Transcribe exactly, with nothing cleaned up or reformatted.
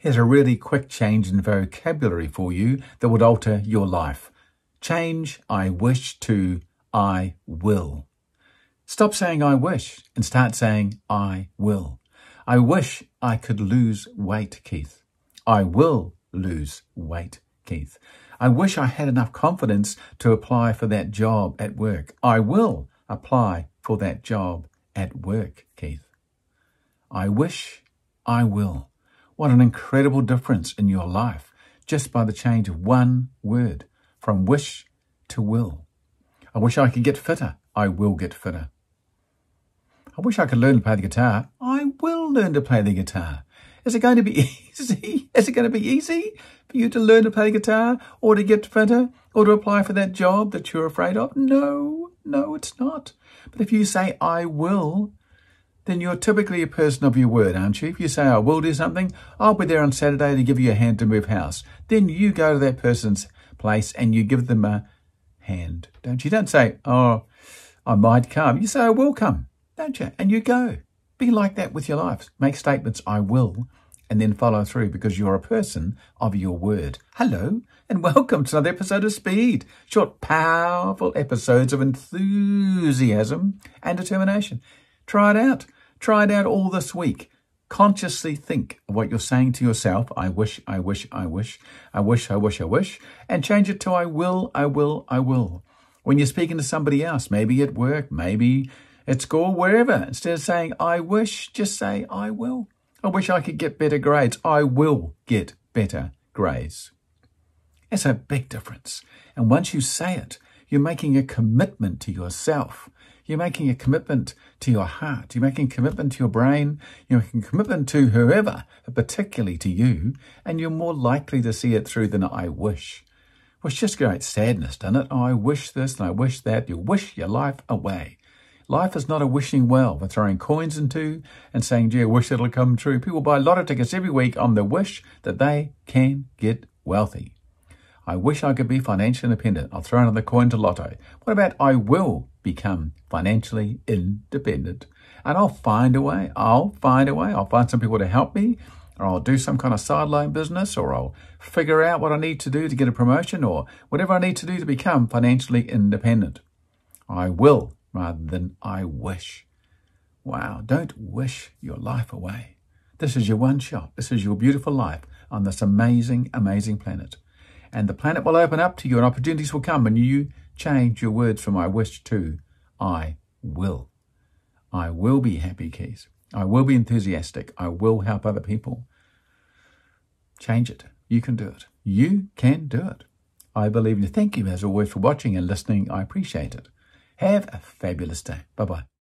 Here's a really quick change in vocabulary for you that would alter your life. Change I wish to I will. Stop saying I wish and start saying I will. I wish I could lose weight, Keith. I will lose weight, Keith. I wish I had enough confidence to apply for that job at work. I will apply for that job at work, Keith. I wish I will. What an incredible difference in your life just by the change of one word from wish to will. I wish I could get fitter. I will get fitter. I wish I could learn to play the guitar. I will learn to play the guitar. Is it going to be easy? Is it going to be easy for you to learn to play the guitar or to get fitter or to apply for that job that you're afraid of? No, no, it's not. But if you say I will, then you're typically a person of your word, aren't you? If you say, I will do something, I'll be there on Saturday to give you a hand to move house. Then you go to that person's place and you give them a hand, don't you? Don't say, oh, I might come. You say, I will come, don't you? And you go. Be like that with your life. Make statements, I will, and then follow through because you're a person of your word. Hello, and welcome to another episode of Speed. Short, powerful episodes of enthusiasm and determination. Try it out. Try it out all this week. Consciously think of what you're saying to yourself. I wish, I wish, I wish, I wish, I wish, I wish, and change it to I will, I will, I will. When you're speaking to somebody else, maybe at work, maybe at school, wherever, instead of saying I wish, just say I will. I wish I could get better grades. I will get better grades. It's a big difference. And once you say it, you're making a commitment to yourself. You're making a commitment to your heart. You're making a commitment to your brain. You're making a commitment to whoever, but particularly to you. And you're more likely to see it through than I wish. Which just creates sadness, doesn't it? Oh, I wish this and I wish that. You wish your life away. Life is not a wishing well for throwing coins into and saying, gee, I wish it'll come true. People buy lotto tickets every week on the wish that they can get wealthy. I wish I could be financially independent. I'll throw another coin to lotto. What about I will become financially independent? And I'll find a way. I'll find a way. I'll find some people to help me, or I'll do some kind of sideline business, or I'll figure out what I need to do to get a promotion, or whatever I need to do to become financially independent. I will rather than I wish. Wow, don't wish your life away. This is your one shot. This is your beautiful life on this amazing, amazing planet. And the planet will open up to you and opportunities will come when you change your words from I wish to I will. I will be happy, Keith. I will be enthusiastic. I will help other people. Change it. You can do it. You can do it. I believe in you. Thank you as always for watching and listening. I appreciate it. Have a fabulous day. Bye-bye.